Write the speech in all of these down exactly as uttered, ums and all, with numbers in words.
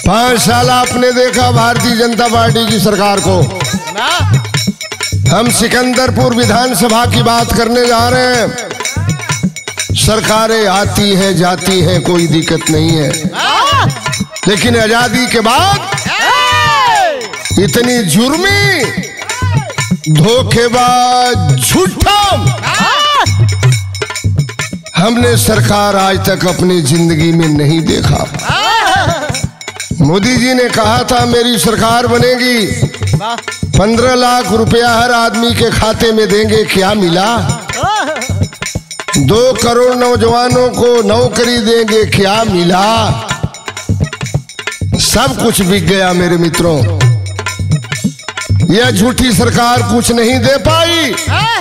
पांच साल आपने देखा भारतीय जनता पार्टी की सरकार को। हम सिकंदरपुर विधानसभा की बात करने जा रहे हैं। सरकारें आती हैं जाती हैं, कोई दिक्कत नहीं है, लेकिन आजादी के बाद इतनी जुर्मी, धोखेबाज, झूठा हमने सरकार आज तक अपनी जिंदगी में नहीं देखा। मोदी जी ने कहा था मेरी सरकार बनेगी, पंद्रह लाख रुपया हर आदमी के खाते में देंगे, क्या मिला? दो करोड़ नौजवानों को नौकरी देंगे, क्या मिला? सब कुछ बिक गया मेरे मित्रों। यह झूठी सरकार कुछ नहीं दे पाई।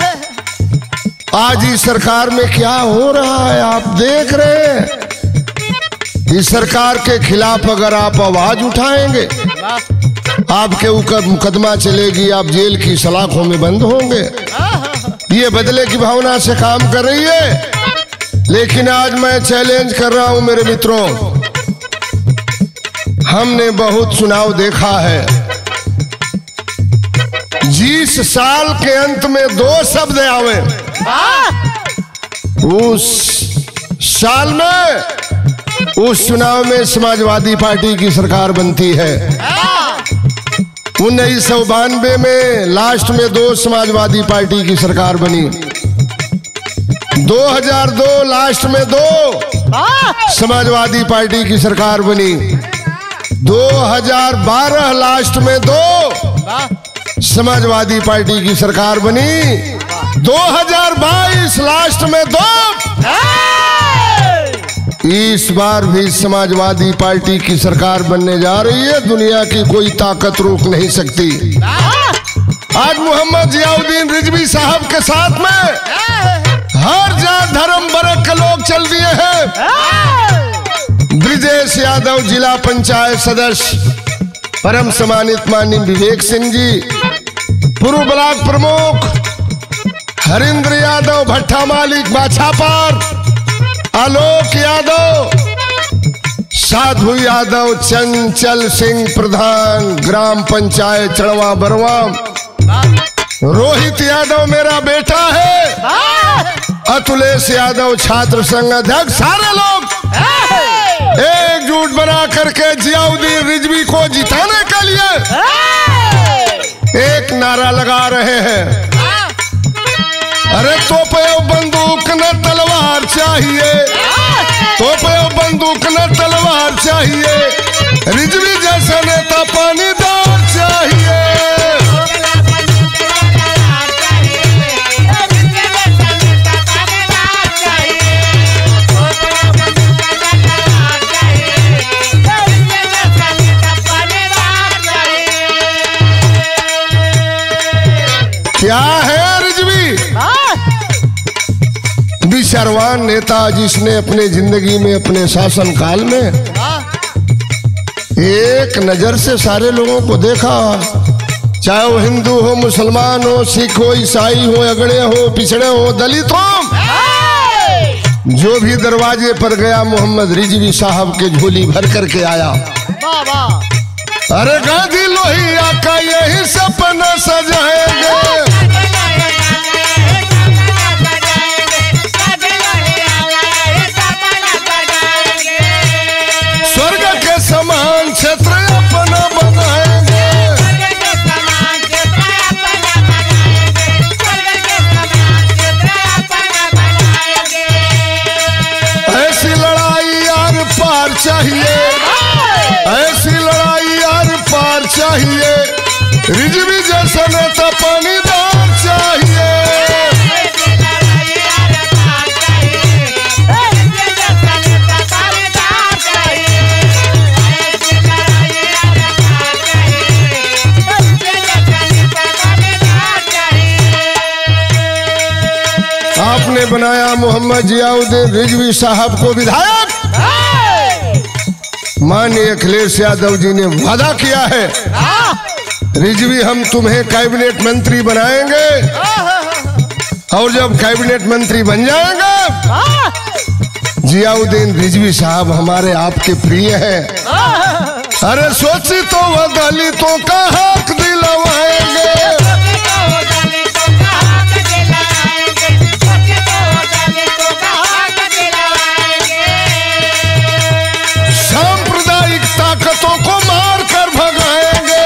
आज इस सरकार में क्या हो रहा है आप देख रहे हैं। इस सरकार के खिलाफ अगर आप आवाज उठाएंगे, आपके ऊपर मुकदमा चलेगी, आप जेल की सलाखों में बंद होंगे। ये बदले की भावना से काम कर रही है। लेकिन आज मैं चैलेंज कर रहा हूं मेरे मित्रों, हमने बहुत चुनाव देखा है। जिस साल के अंत में दो शब्द आवे, उस साल में, उस चुनाव में समाजवादी पार्टी की सरकार बनती है। उन्नीस सौ बानवे में लास्ट में दो समाजवादी पार्टी की सरकार बनी। दो हज़ार दो लास्ट में दो समाजवादी पार्टी की सरकार बनी। दो हज़ार बारह लास्ट में दो समाजवादी पार्टी की सरकार बनी। दो हज़ार बाईस लास्ट में दो। इस बार भी समाजवादी पार्टी की सरकार बनने जा रही है। दुनिया की कोई ताकत रोक नहीं सकती। आज मोहम्मद जियाउद्दीन रिजवी साहब के साथ में हर जात धर्म वर्ग के लोग चल दिए हैं। ब्रिजेश यादव जिला पंचायत सदस्य, परम सम्मानित माननीय विवेक सिंह जी, पूर्व ब्लॉक प्रमुख हरिंद्र यादव भट्टा मालिक बाछापार, आलोक यादव, साधु यादव, चंचल सिंह प्रधान ग्राम पंचायत चढ़वा बरवा, रोहित यादव मेरा बेटा है, अतुलेश यादव छात्र संघ अध्यक्ष, सारे लोग एकजुट बना करके जियाउद्दीन रिजवी को जिताने के लिए एक नारा लगा रहे हैं। अरे तोपे बंदूक न तलवार चाहिए, तोपे बंदूक न तलवार चाहिए, रिजवी जैसा नेता पानीदार चाहिए। क्या है रिजवी? विचारवान नेता जिसने अपने जिंदगी में, अपने शासन काल में एक नजर से सारे लोगों को देखा, चाहे वो हिंदू हो, मुसलमान हो, सिख हो, ईसाई हो, अगड़े हो, पिछड़े हो, दलित हो, जो भी दरवाजे पर गया मोहम्मद रिजवी साहब के झोली भर करके आया। अरे गांधी लोहिया का यही सपना सजाएंगे, स्वर्ग के समान क्षेत्र अपना बनाएंगे, ऐसी लड़ाई यार पार चाहिए, ऐसी लड़ाई यार पार चाहिए, रिजवी जैसा नेता पानीदार चाहिए। आपने बनाया मोहम्मद जियाउद्दीन रिजवी साहब को विधायक। माननीय अखिलेश यादव जी ने वादा किया है, रिजवी हम तुम्हें कैबिनेट मंत्री बनाएंगे, और जब कैबिनेट मंत्री बन जाएंगे, जियाउद्दीन रिजवी साहब हमारे आपके प्रिय हैं, अरे सोची तो वह दलितों का हक दिलवाएंगे। सांप्रदायिक ताकतों को मार कर भगाएंगे।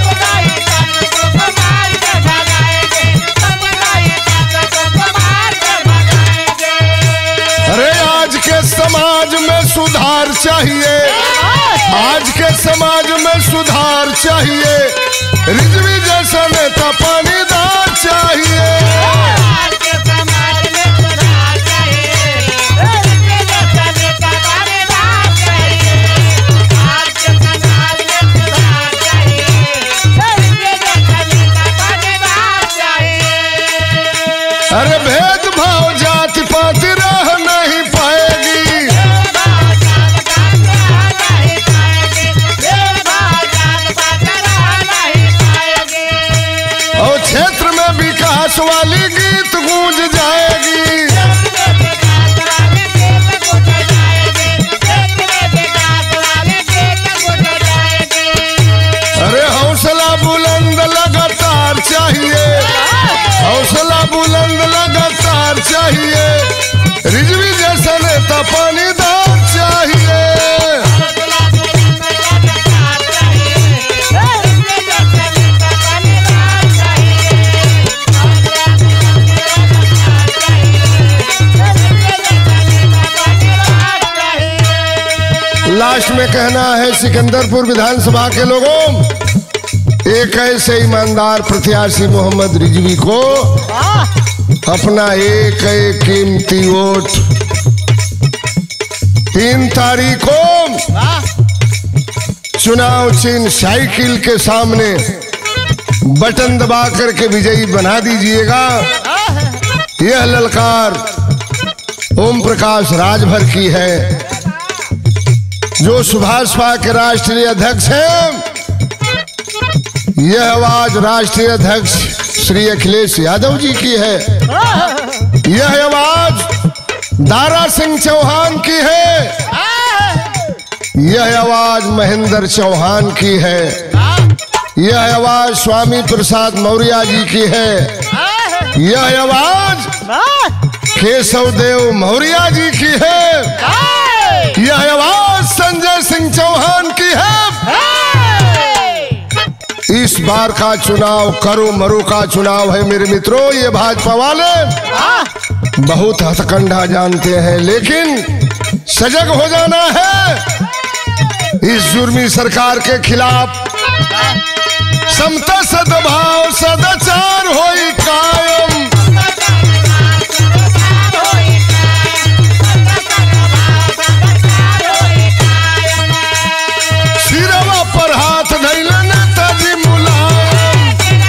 अरे आज के समाज में सुधार चाहिए, आज के समाज में सुधार चाहिए। रिजवी जैसा नेता पानीदार चाहिए। आज के समाज में सुधार चाहिए, रिजवी जैसा नेता पानीदार चाहिए। आज के समाज में सुधार चाहिए, रिजवी जैसा नेता पानीदार चाहिए। अरे भेदभाव जाति पाति रह नहीं पाएगी। क्षेत्र में विकास वाली गीत गूंज जाएगी। अरे हौसला बुलंद लगातार चाहिए, हौसला बुलंद लगातार चाहिए। रिजवी जैसा नेता पानीदार चाहिए। लास्ट में कहना है सिकंदरपुर विधानसभा के लोगों, एक ऐसे ईमानदार प्रत्याशी मोहम्मद रिजवी को अपना एक एक कीमती वोट तीन तारीख को चुनाव चिन्ह साइकिल के सामने बटन दबा करके विजयी बना दीजिएगा। यह ललकार ओम प्रकाश राजभर की है, जो सुभाषपा के राष्ट्रीय अध्यक्ष हैं। यह आवाज राष्ट्रीय अध्यक्ष श्री अखिलेश यादव जी की है। यह आवाज दारा सिंह चौहान की है। यह आवाज महेंद्र चौहान की है। यह आवाज स्वामी प्रसाद मौर्य जी की है। यह आवाज केशव देव मौर्य जी की है। यह आवाज संजय सिंह चौहान की है। इस बार का चुनाव करो मरो का चुनाव है मेरे मित्रों। ये भाजपा वाले बहुत हथकंडा जानते हैं, लेकिन सजग हो जाना है। इस जुर्मी सरकार के खिलाफ समता सद्भाव सदाचार होई कायम। सिरवा पर हाथ धैले नेताजी मुलायम।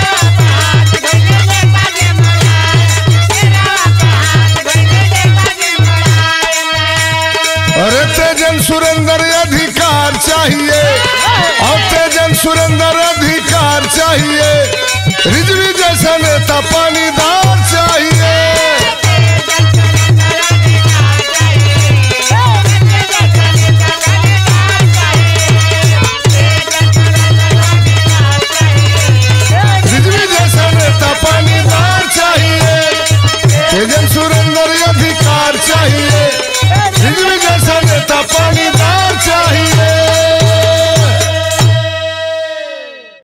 अरे तेजन सुरेंद्र अधिकार चाहिए, और तेजन सुरेंद्र अधिकार चाहिए। रिजवी जैसा नेता पानीदार चाहिए। रिजवी जैसा नेता पानीदार चाहिए। तेजन सुरेंद्र अधिकार चाहिए।